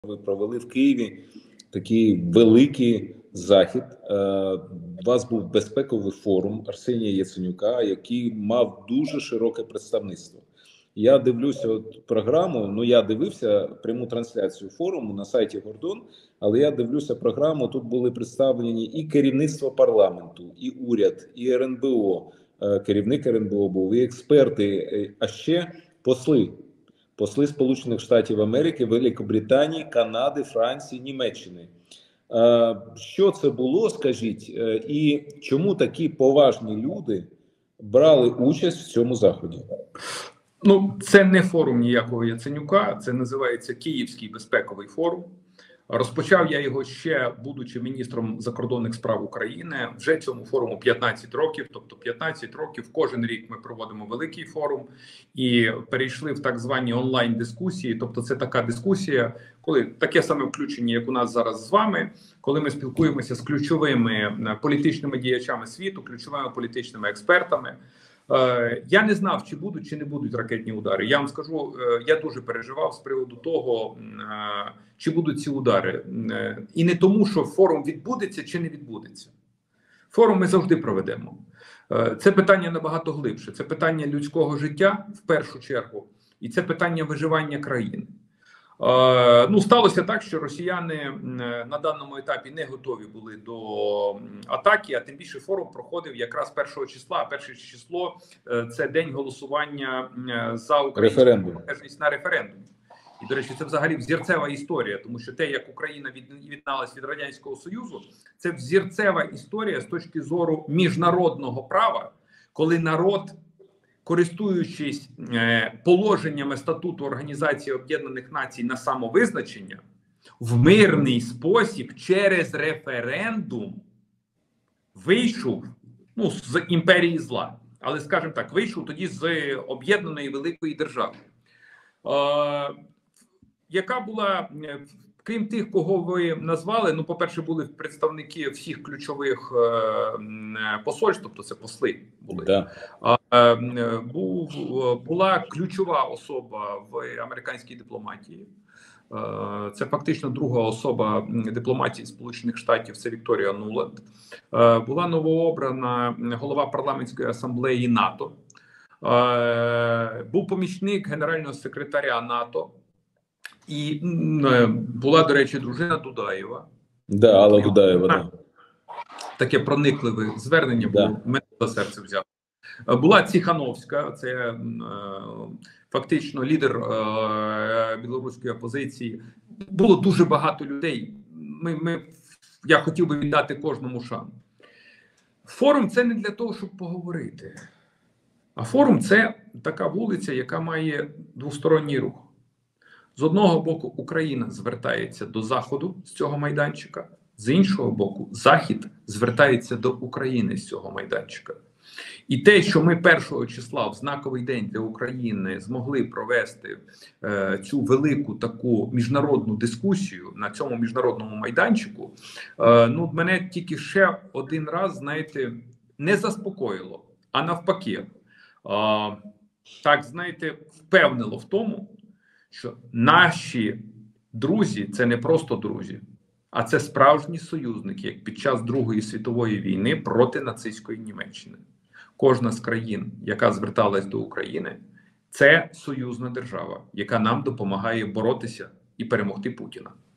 Ви провели в Києві такий великий захід. У вас був безпековий форум Арсенія Яценюка, який мав дуже широке представництво. Я дивлюся програму, я дивився пряму трансляцію форуму на сайті Гордон, але я дивлюся програму, тут були представлені і керівництво парламенту, і уряд, і РНБО, керівник РНБО був, і експерти, а ще посли Сполучених Штатів Америки, Великобританії, Канади, Франції, Німеччини. Що це було, скажіть, і чому такі поважні люди брали участь в цьому заході? Це не форум ніякого Яценюка, це називається Київський безпековий форум. Розпочав я його ще, будучи міністром закордонних справ України. Вже цьому форуму 15 років, тобто 15 років кожен рік ми проводимо великий форум і перейшли в так звані онлайн-дискусії. Тобто це така дискусія, коли таке саме включення, як у нас зараз з вами, коли ми спілкуємося з ключовими політичними діячами світу, ключовими політичними експертами. Я не знав, чи будуть, чи не будуть ракетні удари. Я вам скажу, я дуже переживав з приводу того, чи будуть ці удари. І не тому, що форум відбудеться чи не відбудеться. Форум ми завжди проведемо. Це питання набагато глибше. Це питання людського життя, в першу чергу, і це питання виживання країни. Сталося так, що росіяни на даному етапі не готові були до атаки, а тим більше форум проходив якраз 1 числа. А 1 число – це день голосування за українську незалежність на референдумі. І, до речі, це взагалі взірцева історія, тому що те, як Україна від'єдналась від Радянського Союзу, це взірцева історія з точки зору міжнародного права, коли народ, користуючись положеннями статуту Організації Об'єднаних Націй на самовизначення, в мирний спосіб через референдум вийшов з імперії зла. Але, скажімо так, вийшов тоді з об'єднаної великої держави. Яка була, крім тих, кого ви назвали, по-перше, були представники всіх ключових посольств, тобто це посли були. Да. Була ключова особа в американській дипломатії. Це фактично друга особа дипломатії Сполучених Штатів, це Вікторія Нуланд. Була новообрана голова парламентської асамблеї НАТО. Був помічник генерального секретаря НАТО. І була, до речі, дружина Дудаєва. Да, Алла Дудаєва, да. Таке проникливе звернення було, мене за серце взяло. Була Ціхановська, це фактично лідер білоруської опозиції. Було дуже багато людей. Я хотів би віддати кожному шану. Форум – це не для того, щоб поговорити. А форум – це така вулиця, яка має двосторонній рух. З одного боку, Україна звертається до Заходу з цього майданчика, з іншого боку, Захід звертається до України з цього майданчика. І те, що ми 1 числа в знаковий день для України змогли провести цю велику таку міжнародну дискусію на цьому міжнародному майданчику, мене тільки ще один раз, знаєте, не заспокоїло, а навпаки, впевнило в тому, що наші друзі – це не просто друзі, а це справжні союзники, як під час Другої світової війни проти нацистської Німеччини. Кожна з країн, яка зверталась до України, це союзна держава, яка нам допомагає боротися і перемогти Путіна.